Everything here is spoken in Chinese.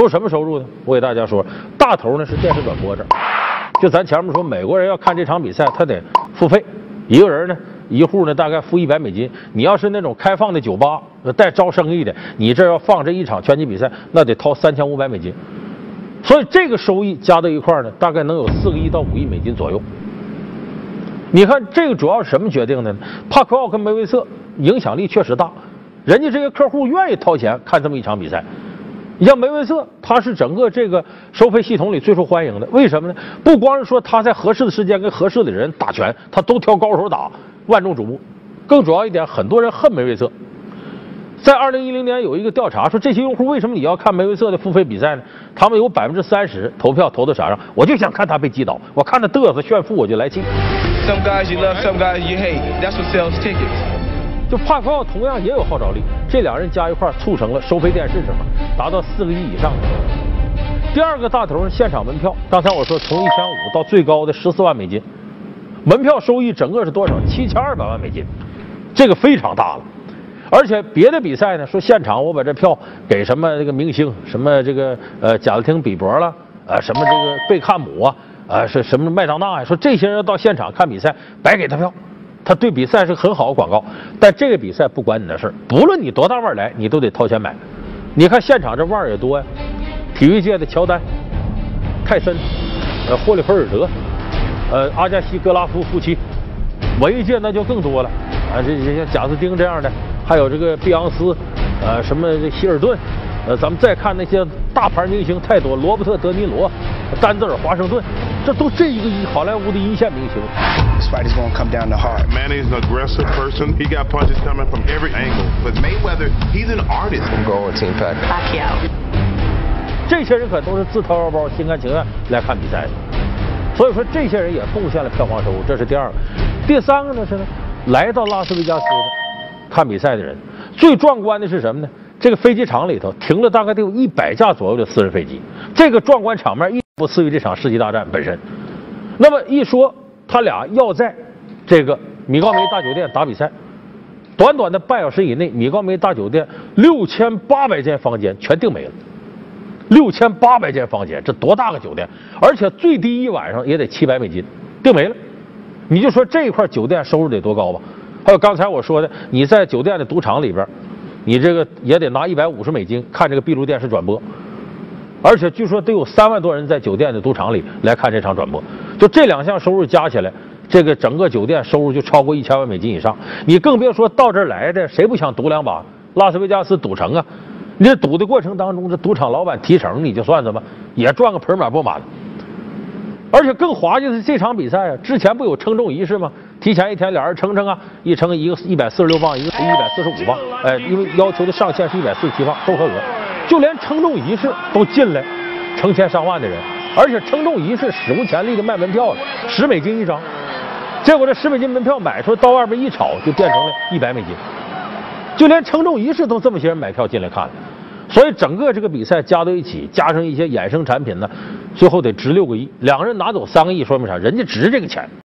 有什么收入呢？我给大家说，大头呢是电视转播这儿。就咱前面说，美国人要看这场比赛，他得付费，一个人呢，一户呢大概付$100。你要是那种开放的酒吧，带招生意的，你这要放这一场拳击比赛，那得掏$3500。所以这个收益加到一块呢，大概能有4个亿到5亿美金左右。你看这个主要是什么决定的呢？帕克奥跟梅威瑟影响力确实大，人家这些客户愿意掏钱看这么一场比赛。你像梅威瑟，他是整个这个收费系统里最受欢迎的，为什么呢？不光是说他在合适的时间跟合适的人打拳，他都挑高手打，万众瞩目。更主要一点，很多人恨梅威瑟。在2010年有一个调查说，这些用户为什么你要看梅威瑟的付费比赛呢？他们有30%投票投到啥上？我就想看他被击倒，我看他嘚瑟炫富我就来气。 Some guys you love, some guys you hate. That's what sells tickets. 就帕克奥同样也有号召力，这两人加一块促成了收费电视什么达到4个亿以上。第二个大头是现场门票，刚才我说从1500到最高的14万美金，门票收益整个是多少？7200万美金，这个非常大了。而且别的比赛呢，说现场我把这票给什么这个明星，什么这个贾斯汀比伯了，什么这个贝克汉姆啊，是什么麦当娜呀，说这些人要到现场看比赛，白给他票。他对比赛是很好的广告，但这个比赛不管你的事儿，不论你多大腕来，你都得掏钱买。你看现场这腕也多呀，体育界的乔丹、泰森、霍利菲尔德、阿加西·格拉夫夫妻，文艺界那就更多了这像贾斯汀这样的，还有这个碧昂斯，什么这希尔顿，咱们再看那些大牌明星太多，罗伯特·德尼罗、丹泽尔·华盛顿，这都这一个好莱坞的一线明星。 This fight is going to come down to heart. Manny is an aggressive person. He got punches coming from every angle. But Mayweather, he's an artist. I'm going with Team Pac. Pacquiao. 这些人可都是自掏腰包、心甘情愿来看比赛的，所以说这些人也贡献了票房收入，这是第二个。第三个呢是呢，来到拉斯维加斯的看比赛的人，最壮观的是什么呢？这个飞机场里头停了大概得有100架左右的私人飞机，这个壮观场面一不次于这场世纪大战本身。那么一说他俩要在这个米高梅大酒店打比赛，短短的半小时以内，米高梅大酒店6800间房间全订没了。6800间房间，这多大个酒店？而且最低一晚上也得700美金，订没了。你就说这一块酒店收入得多高吧？还有刚才我说的，你在酒店的赌场里边，你这个也得拿150美金看这个闭路电视转播，而且据说得有3万多人在酒店的赌场里来看这场转播。就这两项收入加起来，这个整个酒店收入就超过1000万美金以上。你更别说到这儿来的，谁不想赌两把？拉斯维加斯赌城啊！你这赌的过程当中，这赌场老板提成你就算什么，也赚个盆满钵满。而且更滑稽的是这场比赛啊，之前不有称重仪式吗？提前一天俩人称啊，一称一个146磅，一个145磅，因为要求的上限是147磅，都合格。就连称重仪式都进来成千上万的人，而且称重仪式史无前例的卖门票了，10美金一张。结果这10美金门票买出来到外边一炒，就变成了100美金。就连称重仪式都这么些人买票进来看，所以整个这个比赛加到一起，加上一些衍生产品呢，最后得值6个亿。两个人拿走3个亿，说明啥？人家值这个钱。